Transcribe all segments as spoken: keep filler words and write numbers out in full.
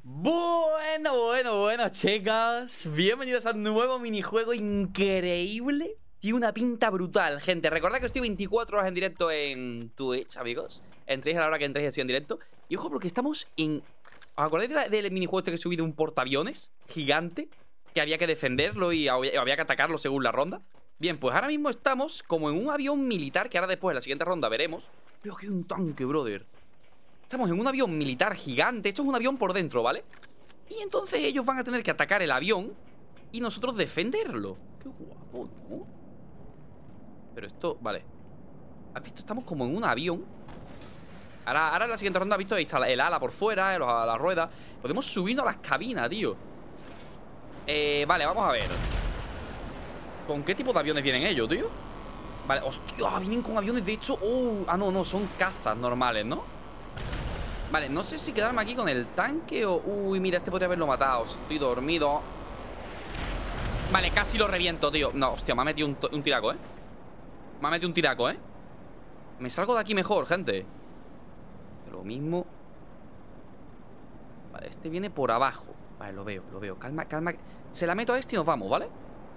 Bueno, bueno, bueno, chicos. Bienvenidos a un nuevo minijuego increíble. Tiene una pinta brutal, gente. Recordad que estoy veinticuatro horas en directo en Twitch, amigos. Entréis a la hora que entréis, estoy en directo. Y ojo, porque estamos en... ¿Os acordáis de la, del minijuego este que he subido? Un portaaviones gigante que había que defenderlo y había, había que atacarlo según la ronda. Bien, pues ahora mismo estamos como en un avión militar, que ahora después en la siguiente ronda veremos. Veo que hay un tanque, brother. Estamos en un avión militar gigante. Esto es un avión por dentro, ¿vale? Y entonces ellos van a tener que atacar el avión y nosotros defenderlo. Qué guapo, ¿no? Pero esto, vale. ¿Has visto? Estamos como en un avión. Ahora, ahora en la siguiente ronda, ¿has visto? Ahí está el ala por fuera, la, la rueda. Podemos subirnos a las cabinas, tío. Eh, vale, vamos a ver. ¿Con qué tipo de aviones vienen ellos, tío? Vale, hostia, vienen con aviones de hecho. Oh, ah, no, no, son cazas normales, ¿no? Vale, no sé si quedarme aquí con el tanque o... Uy, mira, este podría haberlo matado. Estoy dormido. Vale, casi lo reviento, tío. No, hostia, me ha metido un, un tiraco, ¿eh? Me ha metido un tiraco, ¿eh? Me salgo de aquí mejor, gente. Lo mismo. Vale, este viene por abajo. Vale, lo veo, lo veo. Calma, calma. Se la meto a este y nos vamos, ¿vale?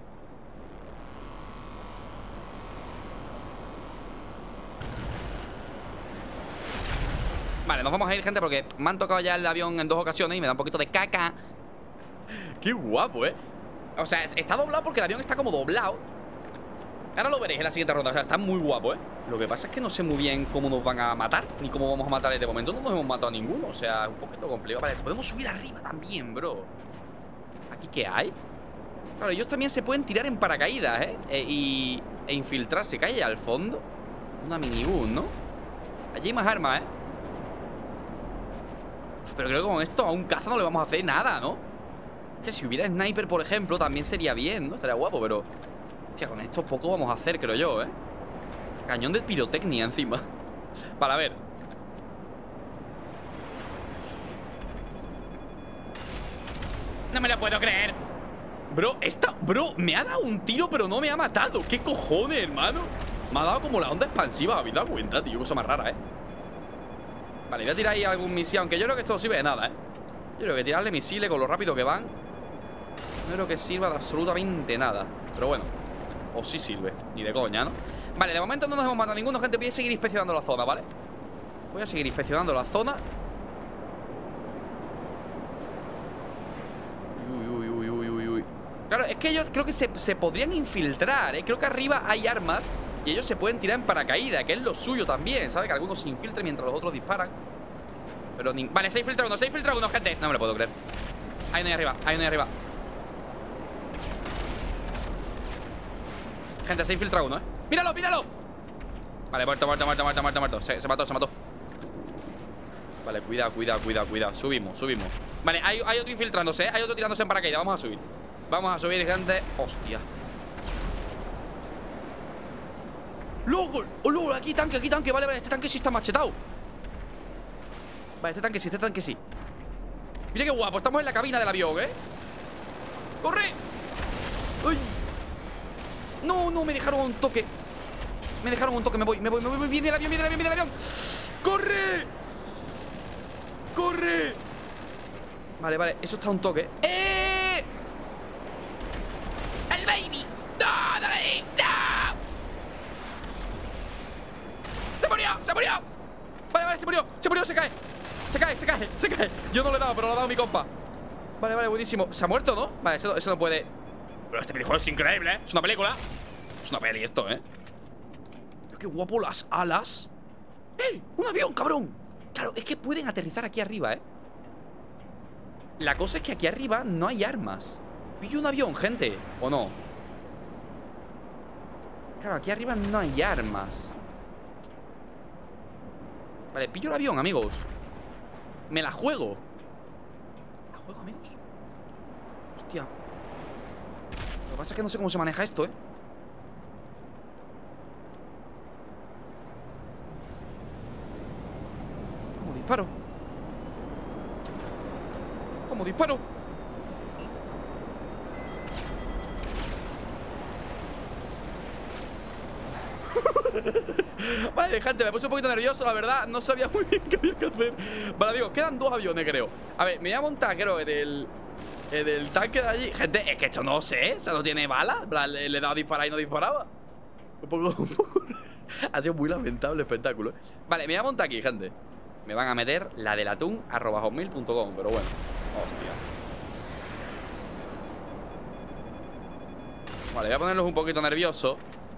Vale, nos vamos a ir, gente, porque me han tocado ya el avión en dos ocasiones y me da un poquito de caca. Qué guapo, ¿eh? O sea, está doblado porque el avión está como doblado. Ahora lo veréis en la siguiente ronda. O sea, está muy guapo, ¿eh? Lo que pasa es que no sé muy bien cómo nos van a matar, ni cómo vamos a matar de momento. No nos hemos matado a ninguno. O sea, es un poquito complicado. Vale, podemos subir arriba también, bro. ¿Aquí qué hay? Claro, ellos también se pueden tirar en paracaídas, ¿eh? E, y, e infiltrarse. ¿Qué hay allá al fondo? Una minibús, ¿no? Allí hay más armas, ¿eh? Pero creo que con esto a un caza no le vamos a hacer nada, ¿no? Que si hubiera sniper, por ejemplo, también sería bien, ¿no? Estaría guapo, pero... Hostia, con esto poco vamos a hacer, creo yo, ¿eh? Cañón de pirotecnia encima. Vale, a ver. No me lo puedo creer. Bro, esta... Bro, me ha dado un tiro, pero no me ha matado. ¿Qué cojones, hermano? Me ha dado como la onda expansiva. ¿Habéis dado cuenta, tío? Cosa más rara, ¿eh? Vale, voy a tirar ahí algún misil. Aunque yo creo que esto no sirve de nada, ¿eh? Yo creo que tirarle misiles con lo rápido que van no creo que sirva de absolutamente nada. Pero bueno, o sí sirve, ni de coña, ¿no? Vale, de momento no nos hemos matado a ninguno, gente. Voy a seguir inspeccionando la zona, ¿vale? Voy a seguir inspeccionando la zona. Uy, uy, uy, uy, uy, uy. Claro, es que ellos creo que se, se podrían infiltrar, ¿eh? Creo que arriba hay armas y ellos se pueden tirar en paracaídas, que es lo suyo también, ¿sabes? Que algunos se infiltren mientras los otros disparan. Pero ni... Vale, se infiltra uno, se infiltra uno, gente. No me lo puedo creer. Hay uno ahí arriba, hay uno ahí arriba. Gente, se infiltra uno, ¿eh? ¡Míralo, míralo! Vale, muerto, muerto, muerto, muerto, muerto, muerto. Se, se mató, se mató. Vale, cuidado, cuidado, cuidado, cuidado. Subimos, subimos. Vale, hay, hay otro infiltrándose, ¿eh? Hay otro tirándose en paracaídas. Vamos a subir. Vamos a subir, gente. Hostia. ¡Luego! ¡Oh, luego! Aquí tanque, aquí tanque. Vale, vale, este tanque sí está machetado. Vale, este tanque sí, este tanque sí. Mira qué guapo, estamos en la cabina del avión, ¿eh? ¡Corre! ¡Ay! No, no, me dejaron un toque. Me dejaron un toque, me voy, me voy, me voy. Viene el avión, viene el avión, viene el avión. ¡Corre! ¡Corre! Vale, vale, eso está un toque. ¡Eh! ¡El baby! ¡No, dale! ¡No! ¡Se murió! ¡Se murió! Vale, vale, se murió, se murió, se cae. Se cae, se cae, se cae. Yo no le he dado, pero lo ha dado mi compa. Vale, vale, buenísimo. ¿Se ha muerto, no? Vale, eso, eso no puede. Pero este videojuego es increíble, ¿eh? Es una película. Es una peli esto, ¿eh? Pero qué guapo las alas. ¡Eh! ¡Un avión, cabrón! Claro, es que pueden aterrizar aquí arriba, ¿eh? La cosa es que aquí arriba no hay armas. Pillo un avión, gente. ¿O no? Claro, aquí arriba no hay armas. Vale, pillo el avión, amigos. Me la juego. ¿La juego, amigos? Hostia. Lo que pasa es que no sé cómo se maneja esto, ¿eh? ¿Cómo disparo? ¿Cómo disparo? Vale, gente, me puse un poquito nervioso, la verdad. No sabía muy bien qué había que hacer. Vale, amigos, quedan dos aviones, creo. A ver, me voy a montar, creo, en el, en el tanque de allí. Gente, es que esto no sé, o sea, no tiene balas. Le, le he dado a disparar y no disparaba. Un poco, un poco... Ha sido muy lamentable el espectáculo. Vale, me voy a montar aquí, gente. Me van a meter la del atún arroba hotmail punto com, pero bueno. Hostia. Vale, voy a ponerlos un poquito nerviosos.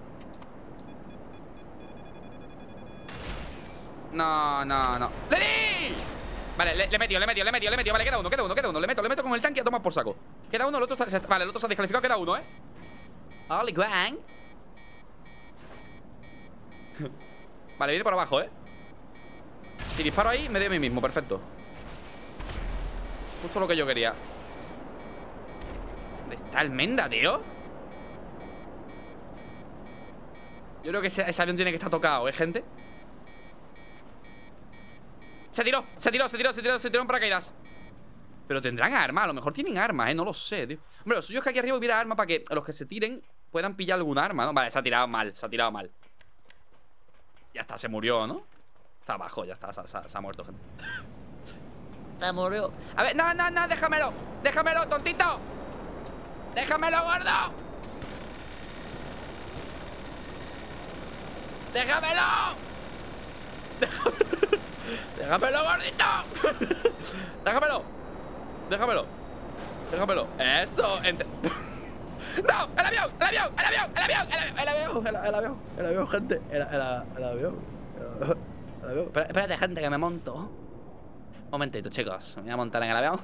No, no, no. ¡Le di! Vale, le, le he metido, le he metido, le he metido, le he metido. Vale, queda uno, queda uno, queda uno. Le meto, le meto con el tanque y a tomar por saco. Queda uno, el otro se, vale, el otro se ha descalificado, queda uno, ¿eh? Oli, Guang. Vale, viene por abajo, ¿eh? Si disparo ahí, me doy a mí mismo, perfecto. Justo lo que yo quería. ¿Dónde está el Menda, tío? Yo creo que ese, ese avión tiene que estar tocado, ¿eh, gente? Se tiró, se tiró, se tiró, se tiró, se tiró en paracaídas. Pero tendrán armas, a lo mejor tienen armas, ¿eh? No lo sé, tío. Hombre, lo suyo es que aquí arriba hubiera armas para que los que se tiren puedan pillar algún arma, ¿no? Vale, se ha tirado mal, se ha tirado mal. Ya está, se murió, ¿no? Está abajo, ya está, se, se, se ha muerto, gente. Se murió. A ver, no, no, no, déjamelo. Déjamelo, tontito. Déjamelo, gordo. Déjamelo. Déjamelo. Déjamelo, gordito. Déjamelo. Déjamelo. Déjamelo. Eso. Ent ¡No! ¡El avión! ¡El avión! ¡El avión! ¡El avión! ¡El avión! ¡El avión! ¡El avión! ¡El avión, gente! ¡El, el, el avión! El avión. Espera, espérate, gente, que me monto. Un momentito, chicos. Me voy a montar en el avión.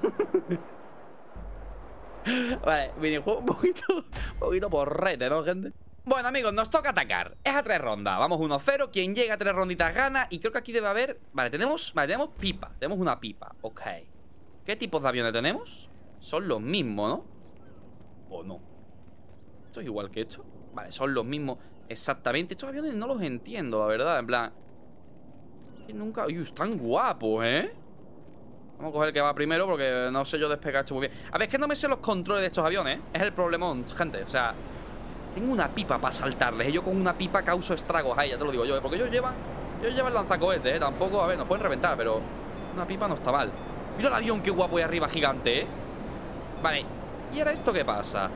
Vale, minijuego un poquito, un poquito porrete, ¿no, gente? Bueno, amigos, nos toca atacar. Es a tres rondas. Vamos uno cero. Quien llega a tres ronditas gana. Y creo que aquí debe haber... Vale, tenemos... Vale, tenemos pipa. Tenemos una pipa. Ok. ¿Qué tipos de aviones tenemos? Son los mismos, ¿no? ¿O no? ¿Esto es igual que esto? Vale, son los mismos exactamente. Estos aviones no los entiendo, la verdad. En plan... Que nunca... Uy, están guapos, ¿eh? Vamos a coger el que va primero porque no sé yo despegar esto muy bien. A ver, es que no me sé los controles de estos aviones, ¿eh? Es el problemón, gente. O sea... Tengo una pipa para saltarles. Y yo con una pipa causo estragos ahí, ya te lo digo yo, ¿eh? Porque ellos llevan... Ellos llevan lanzacohetes, ¿eh? Tampoco, a ver, nos pueden reventar, pero... Una pipa no está mal. Mira el avión, qué guapo ahí arriba, gigante, ¿eh? Vale. ¿Y ahora esto qué pasa?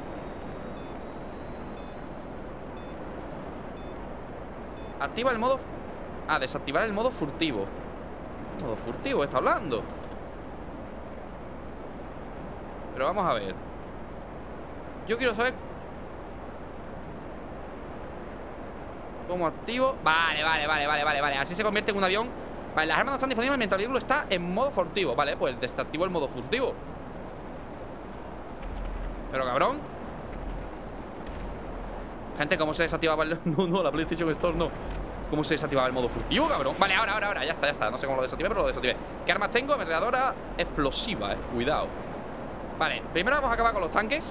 Activa el modo... Ah, desactivar el modo furtivo. Modo furtivo, está hablando. Pero vamos a ver. Yo quiero saber cómo activo. Vale, vale, vale, vale, vale, vale. Así se convierte en un avión. Vale, las armas no están disponibles mientras el vehículo está en modo furtivo. Vale, pues desactivo el modo furtivo. Pero cabrón. Gente, ¿cómo se desactivaba el... No, no, la PlayStation Store no. ¿Cómo se desactivaba el modo furtivo, cabrón? Vale, ahora, ahora, ahora, ya está, ya está. No sé cómo lo desactivé, pero lo desactivé. ¿Qué armas tengo? Ametralladora explosiva, eh. Cuidado. Vale, primero vamos a acabar con los tanques.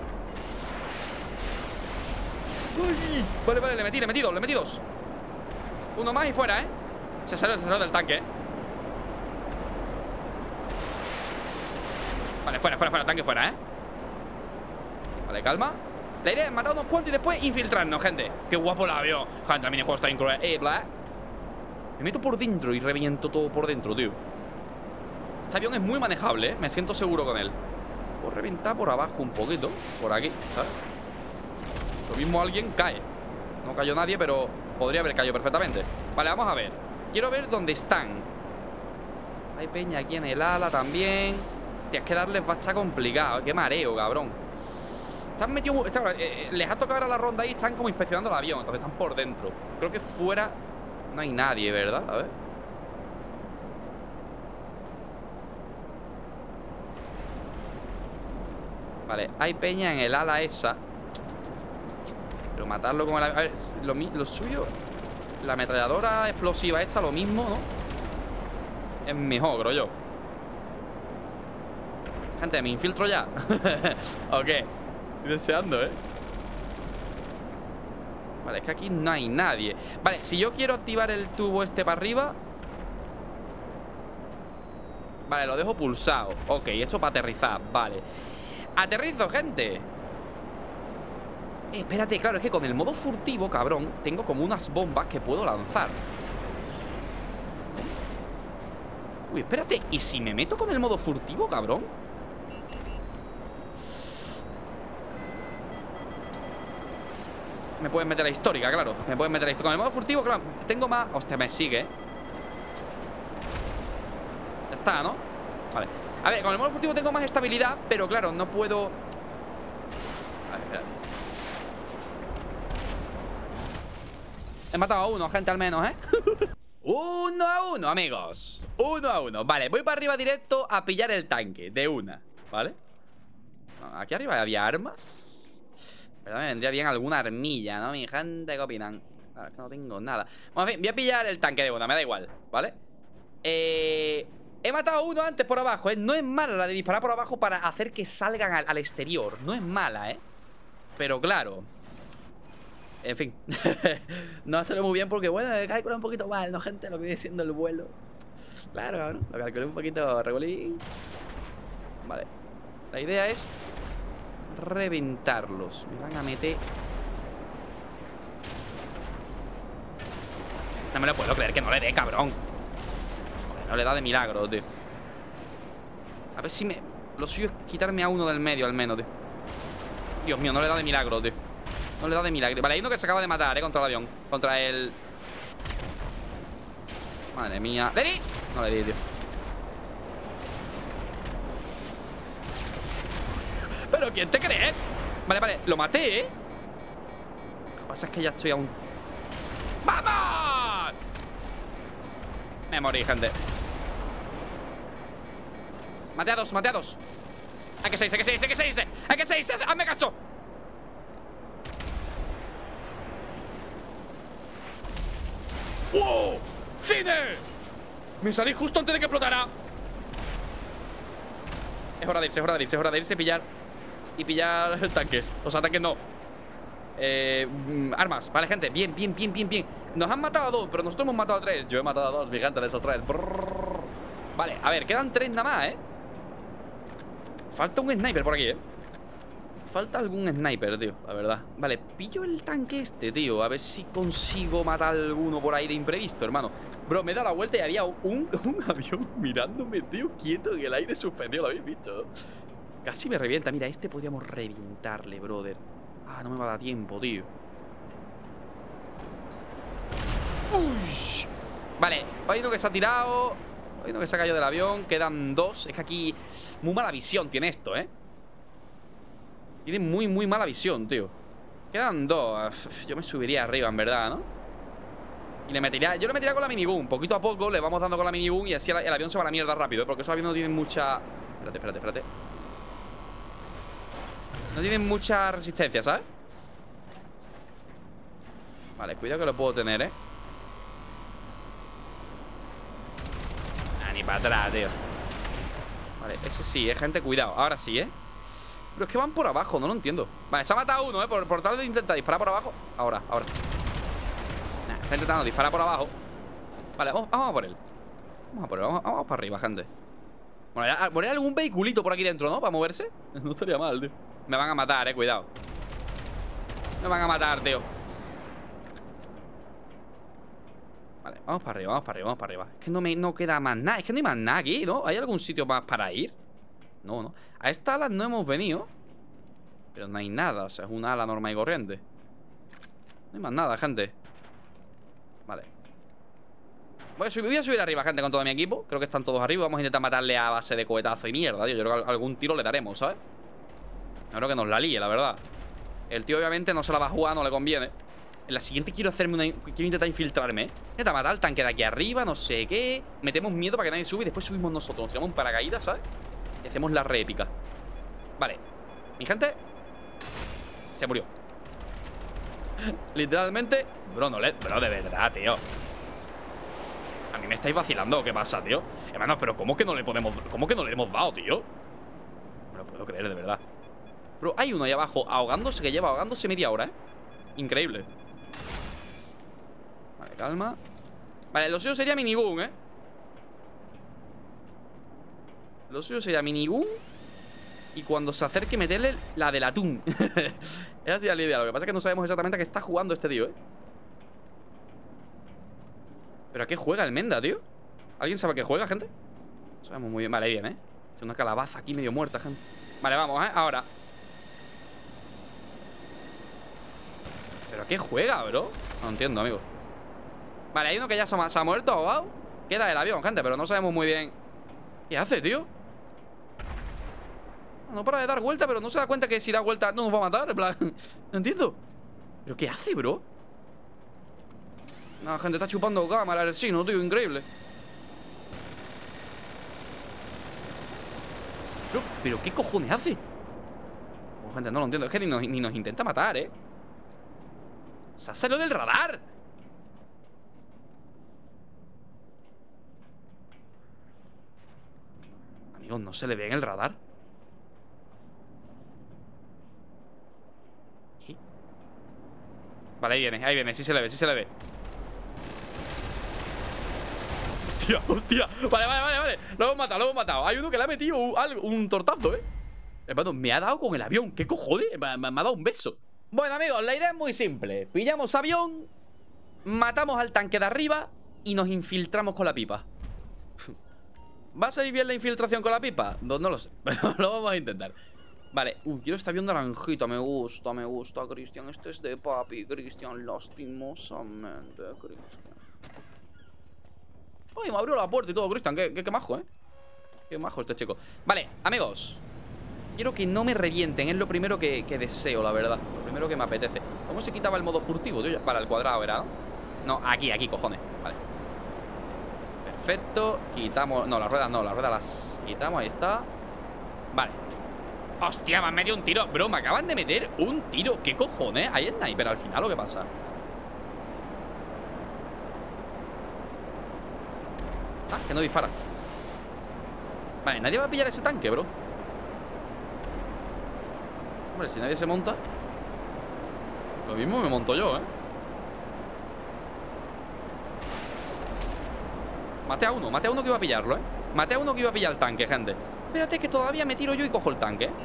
Uy. Vale, vale, le metí, le metí dos, le metí dos. Uno más y fuera, eh. Se salió, se salió del tanque, eh. Vale, fuera, fuera, fuera, tanque fuera, eh. Vale, calma. La idea es matar unos cuantos y después infiltrarnos, gente. Qué guapo el avión. Gente, el minijuego está increíble. Me meto por dentro y reviento todo por dentro, tío. Este avión es muy manejable, ¿eh? Me siento seguro con él. Puedo reventar por abajo un poquito. Por aquí, ¿sabes? Lo mismo alguien cae. No cayó nadie, pero podría haber caído perfectamente. Vale, vamos a ver. Quiero ver dónde están. Hay peña aquí en el ala también. Hostia, es que darles va a estar complicado. Qué mareo, cabrón. Están metidos, están, eh, les ha tocado ahora la ronda ahí. Están como inspeccionando el avión. Entonces están por dentro. Creo que fuera no hay nadie, ¿verdad? A ver. Vale, hay peña en el ala esa. Pero matarlo con el... A ver, lo, lo suyo... La ametralladora explosiva esta, lo mismo, ¿no? Es mejor, creo yo. Gente, ¿me infiltro ya? ¿O qué? Estoy deseando, ¿eh? Vale, es que aquí no hay nadie. Vale, si yo quiero activar el tubo este para arriba. Vale, lo dejo pulsado. Ok, esto para aterrizar, vale. Aterrizo, gente. Espérate, claro, es que con el modo furtivo, cabrón, tengo como unas bombas que puedo lanzar. Uy, espérate, ¿y si me meto con el modo furtivo, cabrón? Me pueden meter la histórica, claro. Me pueden meter la histórica. Con el modo furtivo, claro, tengo más... Hostia, me sigue. Ya está, ¿no? Vale. A ver, con el modo furtivo tengo más estabilidad, pero claro, no puedo... A ver, espera. He matado a uno, gente, al menos, ¿eh? Uno a uno, amigos. Uno a uno. Vale, voy para arriba directo a pillar el tanque. De una, ¿vale? Aquí arriba había armas. Pero me vendría bien alguna armilla, ¿no? Mi gente, ¿qué opinan? Claro, es que no tengo nada. Bueno, en fin, voy a pillar el tanque de una, me da igual, ¿vale? Eh... He matado a uno antes por abajo, ¿eh? No es mala la de disparar por abajo para hacer que salgan al, al exterior. No es mala, ¿eh? Pero claro... En fin. No hacerlo muy bien porque, bueno, he calculado un poquito mal, ¿no, gente? Lo que viene siendo el vuelo. Claro, cabrón. Lo calculé un poquito regulín. Vale. La idea es reventarlos. Me van a meter... No me lo puedo creer que no le dé, cabrón. Joder, no le da de milagro, tío. A ver si me... Lo suyo es quitarme a uno del medio, al menos, tío. Dios mío, no le da de milagro, tío. No le da de milagro. Vale, hay uno que se acaba de matar, eh, contra el avión. Contra el... Madre mía. ¡Le di! No le di, tío. ¿Pero quién te crees? Vale, vale, lo maté, ¿eh? Lo que pasa es que ya estoy aún... ¡Vamos! Me morí, gente. Maté a dos, maté a dos. Hay que seis, hay que seis, hay que seis. Hay que seis, hazme caso. ¡Wow! ¡Cine! Me salí justo antes de que explotara. Es hora de irse, es hora de irse, es hora de irse, pillar. Y pillar tanques. O sea, tanques no. Eh, armas, vale, gente, bien, bien, bien, bien, bien. Nos han matado a dos, pero nosotros hemos matado a tres. Yo he matado a dos, gigantes de esos tres. Brrr. Vale, a ver, quedan tres nada más, ¿eh? Falta un sniper por aquí, ¿eh? Falta algún sniper, tío, la verdad. Vale, pillo el tanque este, tío. A ver si consigo matar a alguno por ahí de imprevisto, hermano. Bro, me he dado la vuelta y había un, un avión mirándome, tío, quieto en el aire suspendido. ¿Lo habéis visto? Casi me revienta. Mira, este podríamos reventarle, brother. Ah, no me va a dar tiempo, tío. Uy. Vale, hay uno que se ha tirado. Hay uno que se ha caído del avión. Quedan dos. Es que aquí muy mala visión tiene esto, ¿eh? Tiene muy, muy mala visión, tío. Quedan dos. Yo me subiría arriba, en verdad, ¿no? Y le metería... Yo le metería con la minigun. Poquito a poco le vamos dando con la minigun y así el, el avión se va a la mierda rápido, ¿eh? Porque esos aviones no tienen mucha... Espérate, espérate, espérate. No tienen mucha resistencia, ¿sabes? Vale, cuidado que lo puedo tener, ¿eh? Ah, ni para atrás, tío. Vale, ese sí, ¿eh, gente? Cuidado, ahora sí, ¿eh? Pero es que van por abajo, no lo entiendo. Vale, se ha matado uno, ¿eh? Por, por tal de intentar disparar por abajo. Ahora, ahora. Nah, está intentando disparar por abajo. Vale, vamos, vamos a por él. Vamos a por él, vamos, vamos para arriba, gente. Bueno, poner algún vehiculito por aquí dentro, ¿no? Para moverse. No estaría mal, tío. Me van a matar, eh, cuidado. Me van a matar, tío. Vale, vamos para arriba, vamos para arriba, vamos para arriba. Es que no me no queda más nada. Es que no hay más nada aquí, ¿no? ¿Hay algún sitio más para ir? No, no. A esta ala no hemos venido. Pero no hay nada, o sea, es una ala normal y corriente. No hay más nada, gente. Vale. Voy a, subir, voy a subir arriba, gente, con todo mi equipo. Creo que están todos arriba. Vamos a intentar matarle a base de cohetazo y mierda, tío. Yo creo que algún tiro le daremos, ¿sabes? Yo creo que nos la líe, la verdad. El tío obviamente no se la va a jugar, no le conviene. En la siguiente quiero hacerme una... Quiero intentar infiltrarme, ¿eh? Intentar matar al tanque de aquí arriba, no sé qué. Metemos miedo para que nadie sube y después subimos nosotros. Nos tiramos un paracaídas, ¿sabes? Y hacemos la réplica. Vale. Mi gente se murió. Literalmente. Bro, no le... Bro, de verdad, tío. A mí me estáis vacilando. ¿Qué pasa, tío? Hermanos, pero ¿cómo que no le podemos... ¿Cómo que no le hemos dado, tío? No lo puedo creer, de verdad. Bro, hay uno ahí abajo ahogándose, que lleva ahogándose media hora, ¿eh? Increíble. Vale, calma. Vale, lo suyo sería minigun, ¿eh? Lo suyo sería minigun Y cuando se acerque, meterle la del atún. Esa sería la idea. Lo que pasa es que no sabemos exactamente a qué está jugando este tío, ¿eh? ¿Pero a qué juega el Menda, tío? ¿Alguien sabe a qué juega, gente? No sabemos muy bien. Vale, ahí viene, ¿eh? Es una calabaza aquí medio muerta, gente. Vale, vamos, ¿eh? Ahora. ¿Pero a qué juega, bro? No entiendo, amigo. Vale, hay uno que ya se ha, se ha muerto, ahogado. Queda el avión, gente, pero no sabemos muy bien qué hace, tío. No para de dar vuelta, pero no se da cuenta que si da vuelta no nos va a matar. En plan, no entiendo. ¿Pero qué hace, bro? No, gente, está chupando cámara el sino, tío, increíble. Pero, pero ¿qué cojones hace? Pues, gente, no lo entiendo. Es que ni nos, ni nos intenta matar, ¿eh? Se ha salido del radar. Amigos, ¿no se le ve en el radar? ¿Qué? Vale, ahí viene, ahí viene, sí se le ve, sí se le ve. Hostia, hostia. Vale, vale, vale, vale. Lo hemos matado, lo hemos matado. Hay uno que le ha metido un, un tortazo, ¿eh? Hermano, me ha dado con el avión. ¿Qué cojones? Me, me, me ha dado un beso. Bueno, amigos, la idea es muy simple. Pillamos avión, matamos al tanque de arriba y nos infiltramos con la pipa. ¿Va a salir bien la infiltración con la pipa? No, no lo sé, pero lo vamos a intentar. Vale, uh, quiero este avión naranjita. Me gusta, me gusta, Cristian. Este es de papi, Cristian. Lastimosamente, Cristian. Uy, me abrió la puerta y todo, Cristian. Qué, qué, qué majo, ¿eh? Qué majo este chico. Vale, amigos, quiero que no me revienten. Es lo primero que, que deseo, la verdad. Lo primero que me apetece. ¿Cómo se quitaba el modo furtivo, tío? Para el cuadrado, ¿verdad? No, aquí, aquí, cojones. Vale. Perfecto. Quitamos... No, las ruedas no. Las ruedas las quitamos. Ahí está. Vale. Hostia, me han metido un tiro. Bro, me acaban de meter un tiro. ¿Qué cojones? Hay sniper al final, ¿o qué pasa? Ah, que no dispara. Vale, nadie va a pillar ese tanque, bro. Hombre, si nadie se monta, lo mismo me monto yo, ¿eh? Maté a uno, maté a uno que iba a pillarlo, ¿eh? Maté a uno que iba a pillar el tanque, gente. Espérate que todavía me tiro yo y cojo el tanque, ¿eh?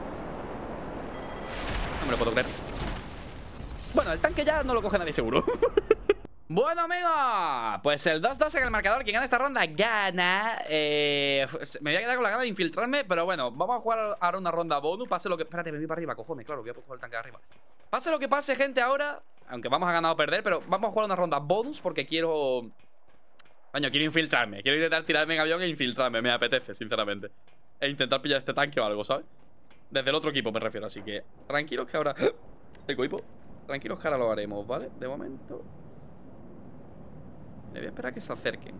No me lo puedo creer. Bueno, el tanque ya no lo coge nadie seguro. Bueno, amigos, pues el dos dos en el marcador. Quien gana esta ronda gana. eh, Me voy a quedar con la gana de infiltrarme, pero bueno, vamos a jugar ahora una ronda bonus. Pase lo que... Espérate, me voy para arriba, cojones, claro, voy a coger el tanque de arriba. Pase lo que pase, gente, ahora. Aunque vamos a ganar o perder, pero vamos a jugar una ronda bonus porque quiero... Coño, quiero infiltrarme. Quiero intentar tirarme en avión e infiltrarme. Me apetece, sinceramente. E intentar pillar este tanque o algo, ¿sabes? Desde el otro equipo me refiero, así que tranquilos que ahora... El equipo. Tranquilos que ahora lo haremos, ¿vale? De momento... Le voy a esperar a que se acerquen.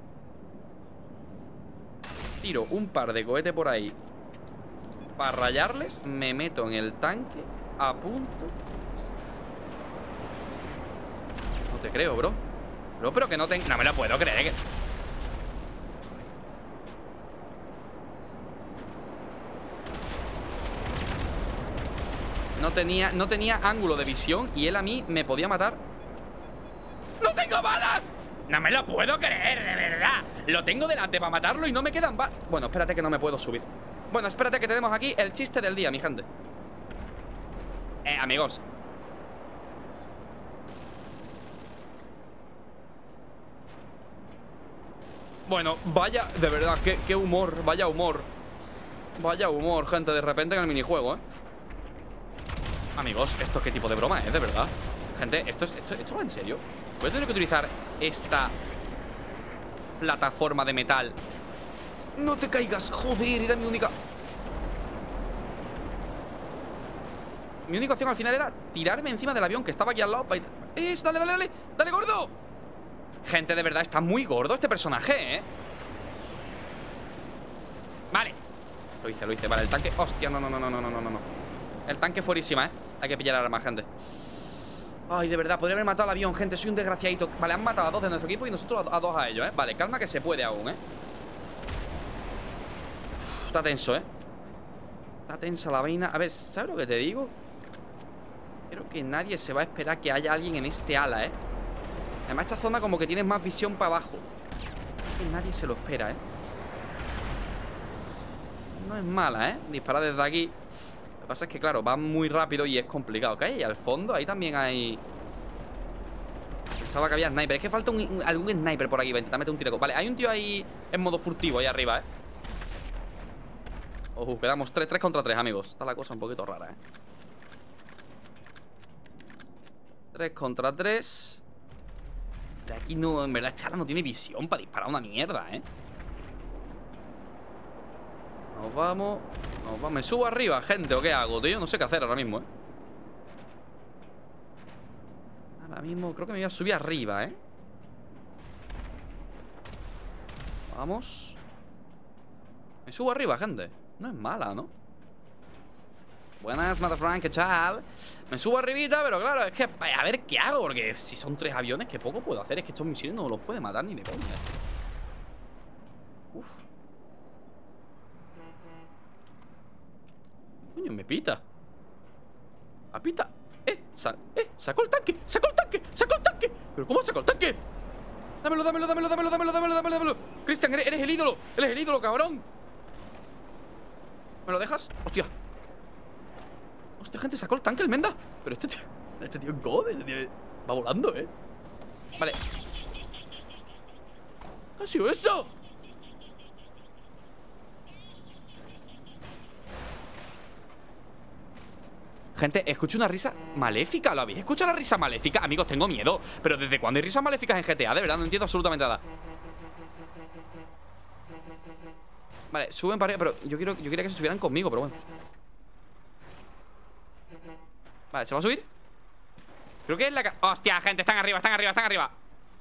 Tiro un par de cohetes por ahí para rayarles. Me meto en el tanque. A punto. No te creo, bro. Bro, pero que no tengo... No me lo puedo creer que... No tenía, no tenía ángulo de visión y él a mí me podía matar. ¡No tengo balas! No me lo puedo creer, de verdad. Lo tengo delante para matarlo y no me quedan balas. Bueno, espérate que no me puedo subir. Bueno, espérate que tenemos aquí el chiste del día, mi gente. Eh, amigos. Bueno, vaya, de verdad, qué, qué humor, vaya humor. Vaya humor, gente, de repente en el minijuego, ¿eh? Amigos, ¿esto qué tipo de broma es, de verdad? Gente, ¿esto, es, esto, esto va en serio? Voy a tener que utilizar esta plataforma de metal. No te caigas, joder, era mi única... Mi única opción al final era tirarme encima del avión que estaba aquí al lado para... ¡Eh! ¡Dale, dale, dale! ¡Dale, gordo! Gente, de verdad, está muy gordo este personaje, ¿eh? Vale. Lo hice, lo hice, vale, el tanque... Hostia, no, no, no, no, no, no, no, no. El tanque fuerísima, ¿eh? Hay que pillar armas, gente. Ay, de verdad, podría haber matado al avión, gente. Soy un desgraciadito. Vale, han matado a dos de nuestro equipo y nosotros a, a dos a ellos, ¿eh? Vale, calma que se puede aún, ¿eh? Uf, está tenso, ¿eh? Está tensa la vaina. A ver, ¿sabes lo que te digo? Creo que nadie se va a esperar que haya alguien en este ala, ¿eh? Además, esta zona como que tienes más visión para abajo. Creo que nadie se lo espera, ¿eh? no es mala, ¿eh? Disparar desde aquí. Lo que pasa es que, claro, va muy rápido y es complicado. ¿Qué hay? Y al fondo, ahí también hay... Pensaba que había sniper. Es que falta un, un, algún sniper por aquí. Va a intentar meter un tiro. Vale, hay un tío ahí en modo furtivo ahí arriba, ¿eh? Ojo, quedamos tres, tres contra tres, amigos. Está la cosa un poquito rara, ¿eh? tres contra tres. De aquí no, en verdad, Chala no tiene visión para disparar una mierda, ¿eh? Nos vamos. Nos vamos. ¿Me subo arriba, gente? ¿O qué hago, tío? No sé qué hacer ahora mismo, ¿eh? Ahora mismo creo que me voy a subir arriba, ¿eh? Vamos. Me subo arriba, gente. No es mala, ¿no? Buenas, Motherfrank, ¿qué tal? Me subo arribita, pero claro, es que a ver qué hago. Porque si son tres aviones, que poco puedo hacer. Es que estos misiles no los puede matar ni de coña. Uf. Coño, me pita. ¿A pita? Eh, sa eh, sacó el tanque, sacó el tanque, sacó el tanque. ¿Pero cómo sacó el tanque? Dámelo, dámelo, dámelo, dámelo, dámelo, dámelo, dámelo, dámelo. Cristian, eres, eres el ídolo, eres el ídolo, cabrón. ¿Me lo dejas? Hostia. Hostia, gente, sacó el tanque el Menda. Pero este tío, este tío es God, este tío va volando, eh. Vale. ¿Qué ha sido eso? Gente, escucho una risa maléfica. ¿Lo habéis escuchado la risa maléfica? Amigos, tengo miedo. Pero ¿desde cuándo hay risas maléficas en G T A? De verdad, no entiendo absolutamente nada. Vale, suben para arriba. Pero yo, quiero, yo quería que se subieran conmigo, pero bueno. Vale, ¿se va a subir? Creo que es la... ¡Hostia, gente! Están arriba, están arriba, están arriba.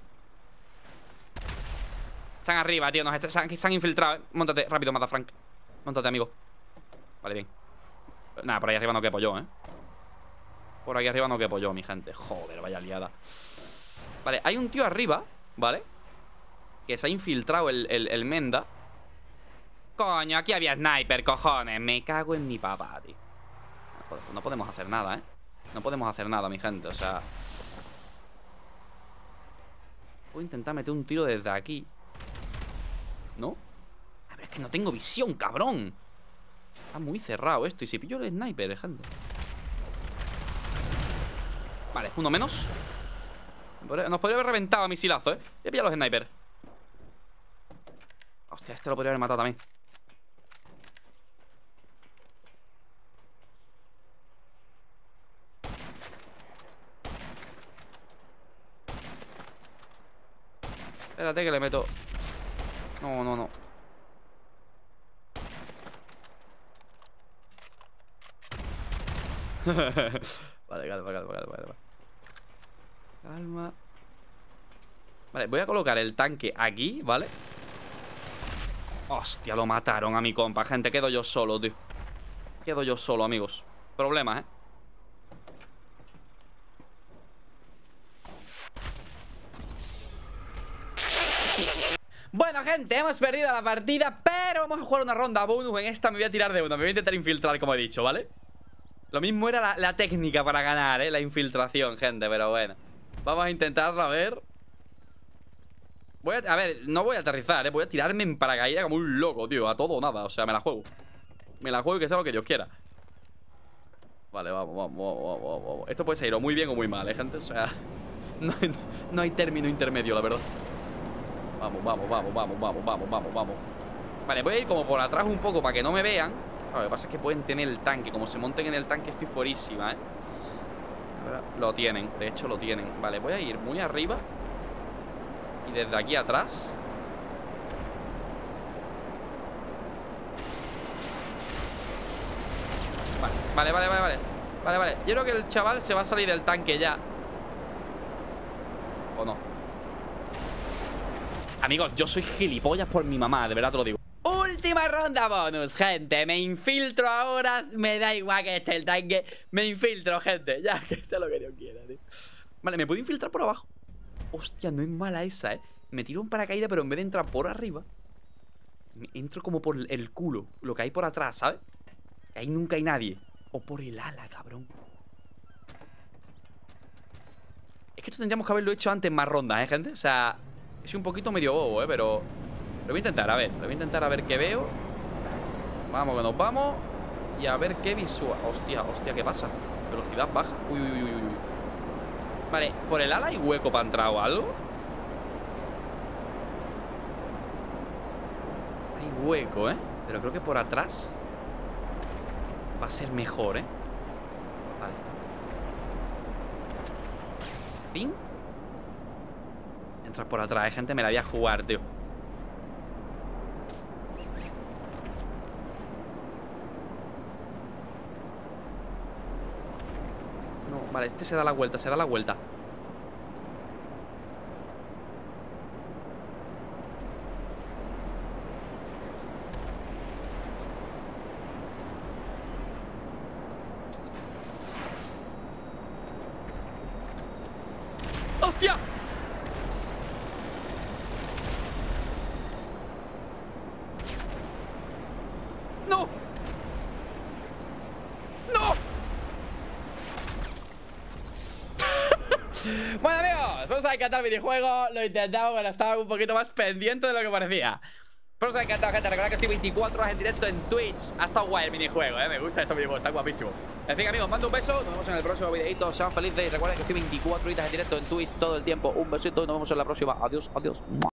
Están arriba, tío. Nos se, han, se han infiltrado, ¿eh? Móntate, rápido, mata Frank. Móntate, amigo. Vale, bien. Nada, por ahí arriba no quepo yo, ¿eh? Por aquí arriba no quepo yo, mi gente. Joder, vaya liada. Vale, hay un tío arriba, ¿vale? Que se ha infiltrado el, el, el Menda. Coño, aquí había sniper, cojones. Me cago en mi papá, tío. No podemos hacer nada, ¿eh? No podemos hacer nada, mi gente, o sea... Voy a intentar meter un tiro desde aquí. ¿No? A ver, es que no tengo visión, cabrón. Está muy cerrado esto. Y si pillo el sniper, gente. Vale, uno menos. Nos podría haber reventado a misilazo, ¿eh? Voy a pillar los snipers. Hostia, este lo podría haber matado también. Espérate que le meto. No, no, no. Vale, calma, calma, calma, calma. Calma. Vale, voy a colocar el tanque aquí, ¿vale? Hostia, lo mataron a mi compa, gente. Quedo yo solo, tío. Quedo yo solo, amigos. Problemas, ¿eh? Bueno, gente, hemos perdido la partida, pero vamos a jugar una ronda bonus. En esta me voy a tirar de una, me voy a intentar infiltrar, como he dicho, ¿vale? Lo mismo era la, la técnica para ganar, ¿eh? La infiltración, gente, pero bueno. Vamos a intentarlo, a ver. Voy a, a ver, no voy a aterrizar, ¿eh? Voy a tirarme en paracaídas como un loco, tío. A todo o nada, o sea, me la juego. Me la juego y que sea lo que Dios quiera. Vale, vamos, vamos, vamos, vamos, vamos. Esto puede ser o muy bien o muy mal, ¿eh, gente? O sea, no hay, no hay término intermedio, la verdad. Vamos, vamos, vamos, vamos, vamos, vamos, vamos, vamos. Vale, voy a ir como por atrás un poco para que no me vean. Lo que pasa es que pueden tener el tanque. Como se monten en el tanque estoy fuerísima, ¿eh? Lo tienen, de hecho lo tienen. Vale, voy a ir muy arriba. Y desde aquí atrás. Vale, vale, vale, vale. Vale, vale. Yo creo que el chaval se va a salir del tanque ya. ¿O no? Amigos, yo soy gilipollas por mi mamá, de verdad te lo digo. Última ronda bonus, gente. Me infiltro ahora. Me da igual que esté el tanque. Me infiltro, gente. Ya, que sea lo que Dios quiera, tío. Vale, me puedo infiltrar por abajo. Hostia, no es mala esa, eh. Me tiro un paracaídas, pero en vez de entrar por arriba, me entro como por el culo. Lo que hay por atrás, ¿sabes? Ahí nunca hay nadie. O por el ala, cabrón. Es que esto tendríamos que haberlo hecho antes en más rondas, ¿eh, gente? O sea, es un poquito medio bobo, ¿eh? Pero lo voy a intentar, a ver. Lo voy a intentar a ver qué veo. Vamos, que nos vamos. Y a ver qué visual. Hostia, hostia, ¿qué pasa? Velocidad baja. Uy, uy, uy, uy, uy. Vale, ¿por el ala hay hueco para entrar o algo? Hay hueco, ¿eh? Pero creo que por atrás va a ser mejor, ¿eh? Vale. ¿Fin? Entrar por atrás, ¿eh, gente? Me la voy a jugar, tío. No, vale, este se da la vuelta, se da la vuelta. ¡Hostia! ¡No! ¡No! Bueno, amigos, vamos a encantar el videojuego. Lo intentamos, pero estaba un poquito más pendiente de lo que parecía. Vamos a encantar, gente. Recordad que estoy veinticuatro horas en directo en Twitch. Ha estado guay el minijuego, ¿eh? Me gusta este videojuego, está guapísimo. En fin, amigos, mando un beso. Nos vemos en el próximo videito. Sean felices y recuerden que estoy veinticuatro horas en directo en Twitch todo el tiempo. Un besito y nos vemos en la próxima. Adiós, adiós.